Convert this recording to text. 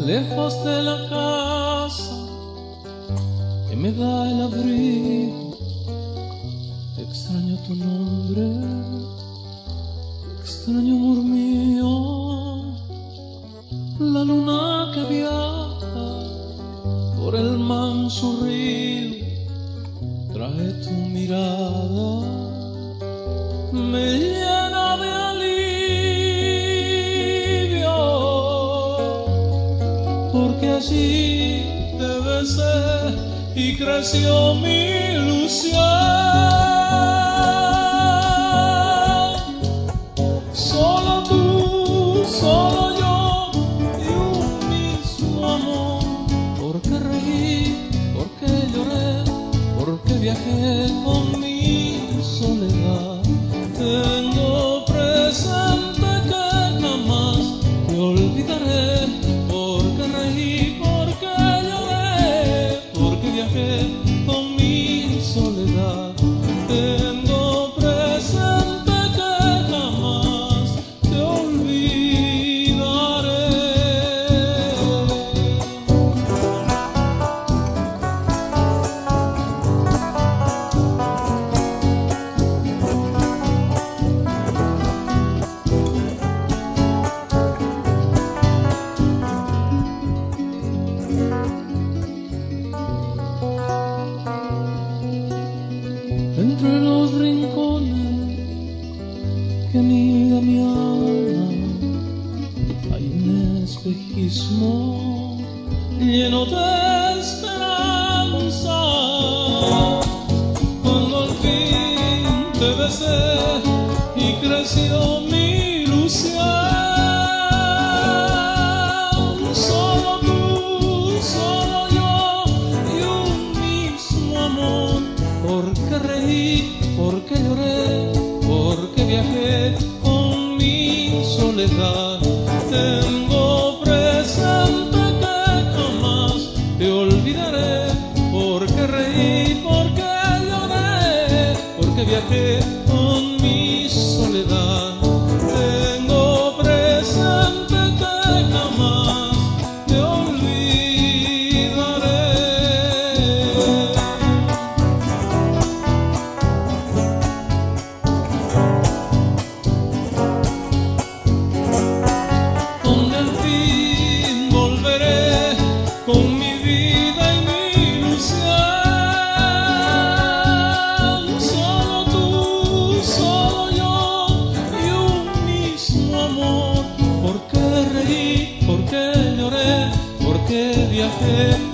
lejos de la casa que me da el abrigo. Extraño tu nombre, extraño amor mío, la luna que viaja por el manso río, trae tu mirada, me llena de alivio, porque allí te besé y creció mi ilusión. Solo tú, solo yo y un mismo amor. Porque reí, porque lloré, porque viajé con mi soledad. Tengo presente que jamás te olvidaré. Porque reí, porque lloré, porque viajé con mi soledad. Tengo presente que jamás te olvidaré. Entre los rincones que anida mi alma hay un espejismo lleno de esperanza. Cuando al fin te besé y creció mi ilusión, solo tú, solo yo y un mismo amor. Porque reí, porque lloré, porque viajé con mi soledad. Tengo presente que jamás te olvidaré. Porque reí, porque lloré, porque viajé con mi soledad. Tengo presente que jamás te olvidaré. Con mi vida y mi ilusión, solo tú, solo yo y un mismo amor. Porque reí, porque lloré, porque viajé